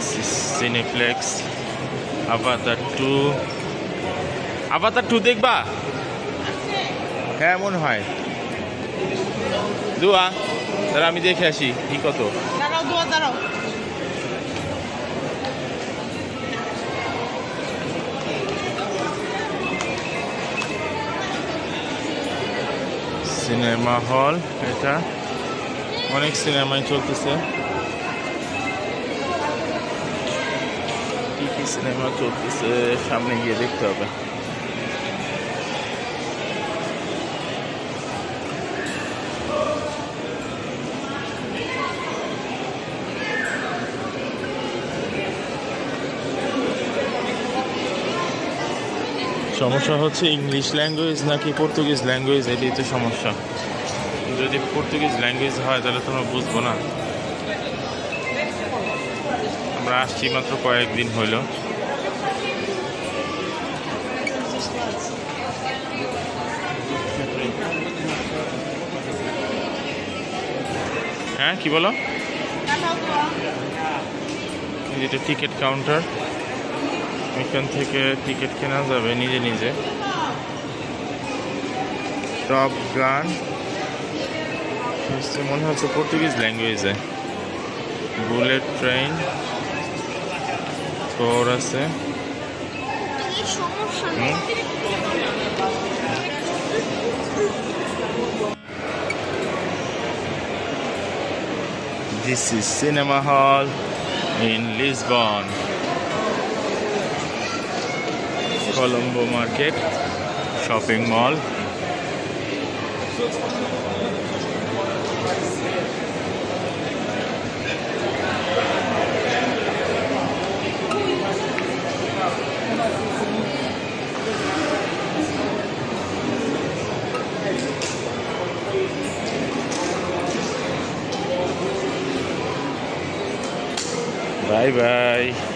This is cineplex. Avatar 2 দেখবা? হ্যাঁ মনে হয়। দুয়া তাহলে আমি দেখে আসি কি কত। দাঁড়াও দুয়া দাঁড়াও। সিনেমা হল, এটা অনেক সিনেমাই চলতেছে। কি কি সিনেমা চলতেছে সামনে গিয়ে দেখতে হবে। সমস্যা হচ্ছে ইংলিশ ল্যাঙ্গুয়েজ নাকি পর্তুগিজ ল্যাঙ্গুয়েজ, এটাই তো সমস্যা। যদি পর্তুগিজ ল্যাঙ্গুয়েজ হয় তাহলে তোমরা বুঝবো না। আমরা আসছি মাত্র কয়েকদিন হইল। হ্যাঁ কি বলো? এটা টিকিট কাউন্টার, এখান থেকে টিকিট কেনা যাবে নিজে নিজে। টপ গান মনে হচ্ছে পর্তুগিজ ল্যাঙ্গুয়েজে। বুলেট ট্রেন, থর আছে। This is cinema hall in Lisbon. Colombo market, shopping mall. Bye bye.